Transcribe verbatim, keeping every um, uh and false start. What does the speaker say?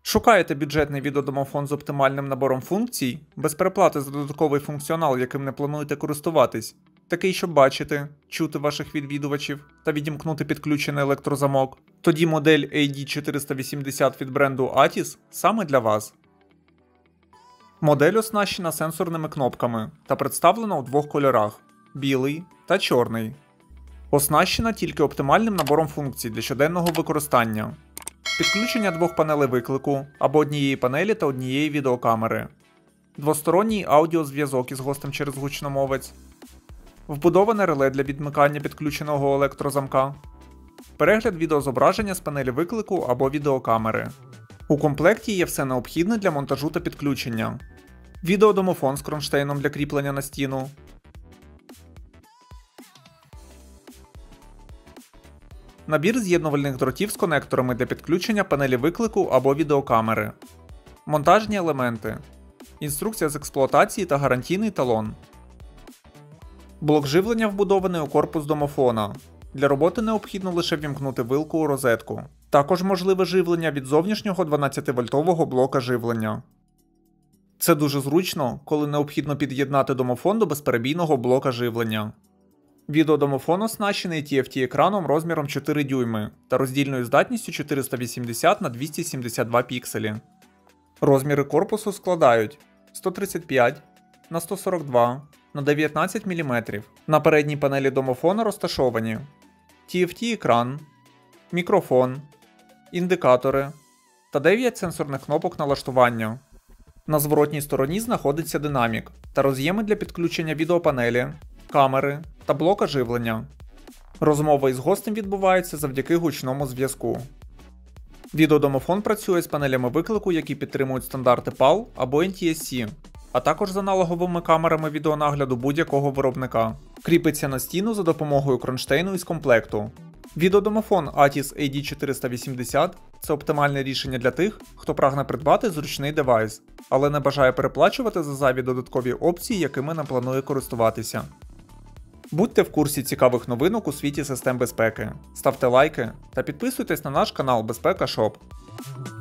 Шукаєте бюджетний відеодомофон з оптимальним набором функцій, без переплати за додатковий функціонал, яким не плануєте користуватись, такий, щоб бачити, чути ваших відвідувачів та відімкнути підключений електрозамок, тоді модель ей ді чотириста вісімдесят від бренду Atis саме для вас. Модель оснащена сенсорними кнопками та представлена у двох кольорах – білий та чорний. Оснащена тільки оптимальним набором функцій для щоденного використання. Підключення двох панелей виклику або однієї панелі та однієї відеокамери. Двосторонній аудіозв'язок із гостем через гучномовець. Вбудоване реле для відмикання підключеного електрозамка. Перегляд відеозображення з панелі виклику або відеокамери. У комплекті є все необхідне для монтажу та підключення. Відеодомофон з кронштейном для кріплення на стіну. Набір з'єднувальних дротів з конекторами для підключення панелі виклику або відеокамери. Монтажні елементи. Інструкція з експлуатації та гарантійний талон. Блок живлення вбудований у корпус домофона. Для роботи необхідно лише ввімкнути вилку у розетку. Також можливе живлення від зовнішнього дванадцятивольтового блока живлення. Це дуже зручно, коли необхідно під'єднати домофон до безперебійного блока живлення. Відеодомофон оснащений ті еф ті-екраном розміром чотири дюйми та роздільною здатністю чотириста вісімдесят на двісті сімдесят два пікселі. Розміри корпусу складають сто тридцять п'ять на сто сорок два на дев'ятнадцять міліметрів. На передній панелі домофона розташовані ті еф ті-екран, мікрофон, індикатори та дев'ять сенсорних кнопок налаштування. На зворотній стороні знаходиться динамік та роз'єми для підключення відеопанелі, камери та блока живлення. Розмова із гостем відбувається завдяки гучному зв'язку. Відеодомофон працює з панелями виклику, які підтримують стандарти пал або ен ті ес сі, а також з аналоговими камерами відеонагляду будь-якого виробника. Кріпиться на стіну за допомогою кронштейну із комплекту. Відеодомофон Atis ей ді чотириста вісімдесят – це оптимальне рішення для тих, хто прагне придбати зручний девайс, але не бажає переплачувати за зайві додаткові опції, якими не планує користуватися. Будьте в курсі цікавих новинок у світі систем безпеки, ставте лайки та підписуйтесь на наш канал Безпека Шоп.